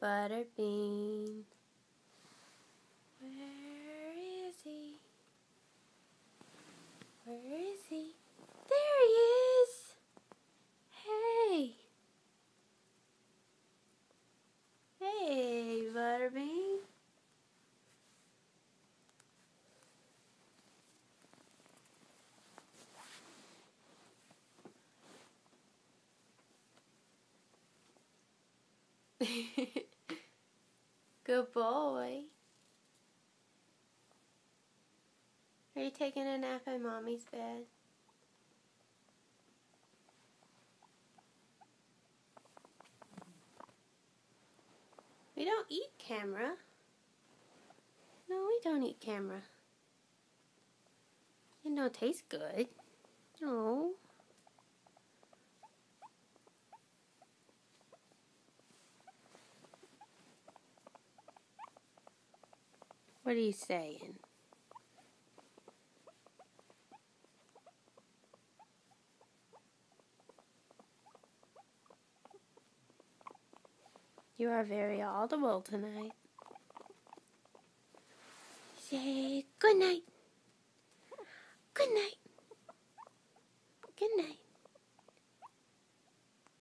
Butterbean. Where is he? Where is he? There he is! Hey! Hey, Butterbean. Good boy. Are you taking a nap in Mommy's bed? We don't eat camera. No, we don't eat camera. It don't taste good. No. What are you saying? You are very audible tonight. Say good night. Good night. Good night.